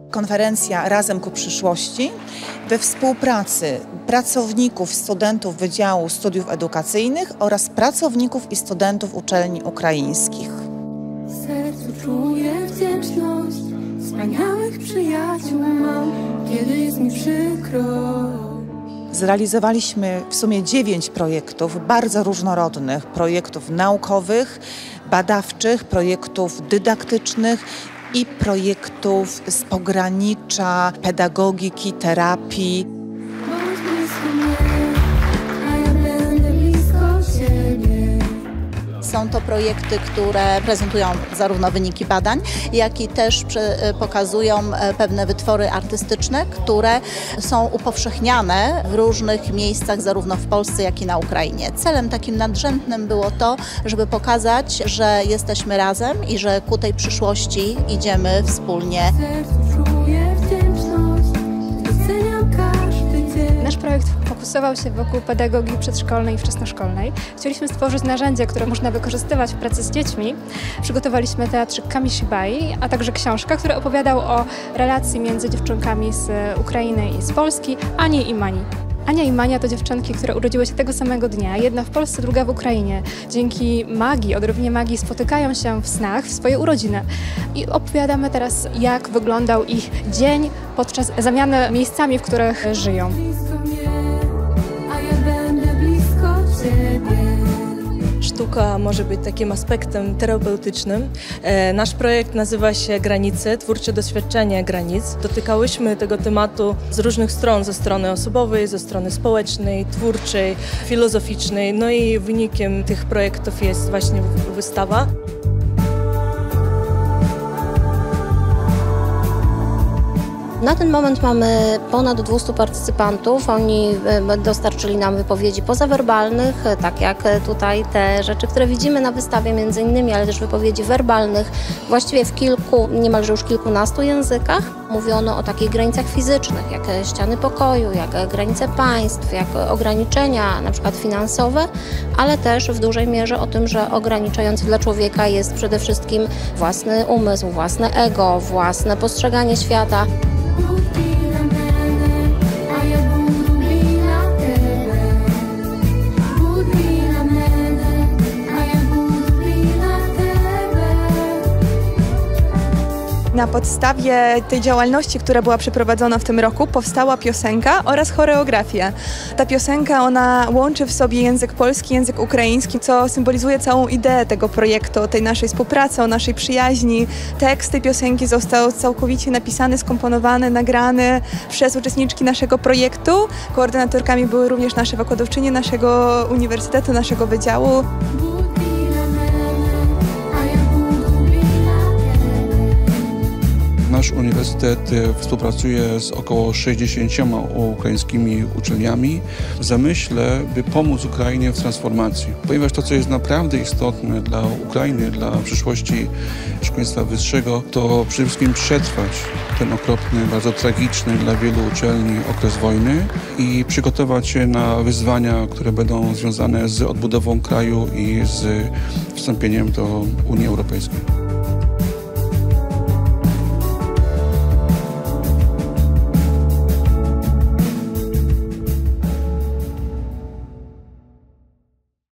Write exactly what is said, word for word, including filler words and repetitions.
Konferencja Razem ku przyszłości we współpracy pracowników, studentów Wydziału Studiów Edukacyjnych oraz pracowników i studentów uczelni ukraińskich. W sercu czuję wdzięczność, wspaniałych przyjaciół mam, kiedy jest mi przykro. Zrealizowaliśmy w sumie dziewięć projektów, bardzo różnorodnych, projektów naukowych, badawczych, projektów dydaktycznych i projektów z pogranicza pedagogiki, terapii. Bądź blisko mnie, a ja będę blisko ciebie. Są to projekty, które prezentują zarówno wyniki badań, jak i też pokazują pewne wytwory artystyczne, które są upowszechniane w różnych miejscach, zarówno w Polsce, jak i na Ukrainie. Celem takim nadrzędnym było to, żeby pokazać, że jesteśmy razem i że ku tej przyszłości idziemy wspólnie. W sercu czuję wdzięczność, doceniam każdy dzień. Nasz projekt fokusował się wokół pedagogiki przedszkolnej i wczesnoszkolnej. Chcieliśmy stworzyć narzędzie, które można wykorzystywać w pracy z dziećmi. Przygotowaliśmy teatrzyk Kamishibai, a także książkę, który opowiadał o relacji między dziewczynkami z Ukrainy i z Polski, Ani i Mani. Ania i Mania to dziewczynki, które urodziły się tego samego dnia, jedna w Polsce, druga w Ukrainie. Dzięki magii, odrobinie magii spotykają się w snach w swoje urodziny. I opowiadamy teraz, jak wyglądał ich dzień podczas zamiany miejscami, w których żyją. Blisko mnie, a ja będę blisko ciebie. Sztuka może być takim aspektem terapeutycznym. E, nasz projekt nazywa się Granice, twórcze doświadczenie granic. Dotykałyśmy tego tematu z różnych stron, ze strony osobowej, ze strony społecznej, twórczej, filozoficznej. No i wynikiem tych projektów jest właśnie wystawa. Na ten moment mamy ponad dwieście partycypantów. Oni dostarczyli nam wypowiedzi pozawerbalnych, tak jak tutaj te rzeczy, które widzimy na wystawie między innymi, ale też wypowiedzi werbalnych, właściwie w kilku, niemalże już kilkunastu językach. Mówiono o takich granicach fizycznych, jak ściany pokoju, jak granice państw, jak ograniczenia na przykład finansowe, ale też w dużej mierze o tym, że ograniczający dla człowieka jest przede wszystkim własny umysł, własne ego, własne postrzeganie świata. Na podstawie tej działalności, która była przeprowadzona w tym roku, powstała piosenka oraz choreografia. Ta piosenka, ona łączy w sobie język polski, język ukraiński, co symbolizuje całą ideę tego projektu, tej naszej współpracy, o naszej przyjaźni. Tekst tej piosenki został całkowicie napisany, skomponowany, nagrany przez uczestniczki naszego projektu. Koordynatorkami były również nasze wykładowczynie naszego uniwersytetu, naszego wydziału. Nasz uniwersytet współpracuje z około sześćdziesięcioma ukraińskimi uczelniami w zamyśle, by pomóc Ukrainie w transformacji. Ponieważ to, co jest naprawdę istotne dla Ukrainy, dla przyszłości szkolnictwa wyższego, to przede wszystkim przetrwać ten okropny, bardzo tragiczny dla wielu uczelni okres wojny i przygotować się na wyzwania, które będą związane z odbudową kraju i z wstąpieniem do Unii Europejskiej.